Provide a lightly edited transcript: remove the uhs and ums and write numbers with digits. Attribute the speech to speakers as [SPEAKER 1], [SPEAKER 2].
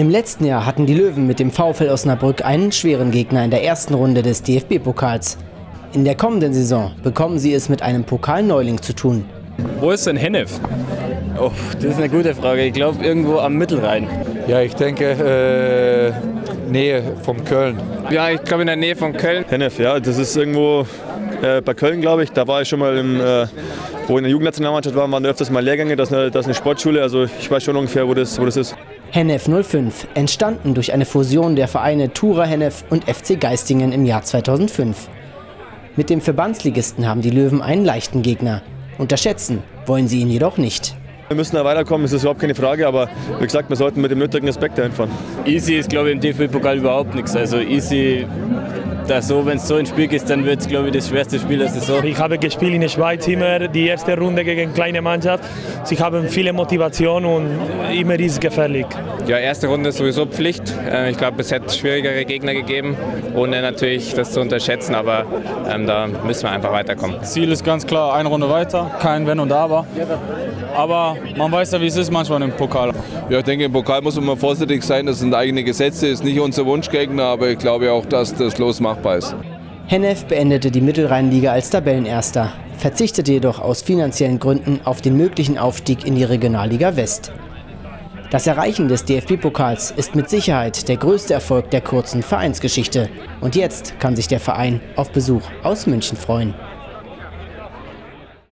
[SPEAKER 1] Im letzten Jahr hatten die Löwen mit dem VfL Osnabrück einen schweren Gegner in der ersten Runde des DFB-Pokals. In der kommenden Saison bekommen sie es mit einem Pokalneuling zu tun.
[SPEAKER 2] Wo ist denn Hennef?
[SPEAKER 3] Oh, das ist eine gute Frage. Ich glaube irgendwo am Mittelrhein.
[SPEAKER 4] Ja, ich denke Nähe von Köln.
[SPEAKER 3] Ja, ich glaube in der Nähe von Köln.
[SPEAKER 5] Hennef, ja, das ist irgendwo bei Köln, glaube ich. Da war ich schon mal, wo in der Jugendnationalmannschaft waren öfters mal Lehrgänge. Das ist eine Sportschule, also ich weiß schon ungefähr, wo das ist.
[SPEAKER 1] Hennef 05, entstanden durch eine Fusion der Vereine Tura Hennef und FC Geistingen im Jahr 2005. Mit dem Verbandsligisten haben die Löwen einen leichten Gegner. Unterschätzen wollen sie ihn jedoch nicht.
[SPEAKER 5] Wir müssen da weiterkommen, das ist überhaupt keine Frage, aber wie gesagt, wir sollten mit dem nötigen Respekt dahin fahren.
[SPEAKER 3] Easy ist, glaube ich, im DFB-Pokal überhaupt nichts. Also easy, wenn es so ins Spiel geht, dann wird es, glaube ich, das schwerste Spiel der Saison.
[SPEAKER 6] Ich habe gespielt in der Schweiz immer die erste Runde gegen kleine Mannschaft. Sie haben viele Motivation und immer ist es gefährlich.
[SPEAKER 7] Ja, erste Runde ist sowieso Pflicht. Ich glaube, es hätte schwierigere Gegner gegeben, ohne natürlich das zu unterschätzen, aber da müssen wir einfach weiterkommen.
[SPEAKER 8] Ziel ist ganz klar, eine Runde weiter, kein Wenn und Aber. Aber man weiß ja, wie es ist manchmal im Pokal.
[SPEAKER 9] Ja, ich denke, im Pokal muss man mal vorsichtig sein, das sind eigene Gesetze, ist nicht unser Wunschgegner, aber ich glaube auch, dass das Los machbar ist.
[SPEAKER 1] Hennef beendete die Mittelrheinliga als Tabellenerster, verzichtete jedoch aus finanziellen Gründen auf den möglichen Aufstieg in die Regionalliga West. Das Erreichen des DFB-Pokals ist mit Sicherheit der größte Erfolg der kurzen Vereinsgeschichte. Und jetzt kann sich der Verein auf Besuch aus München freuen.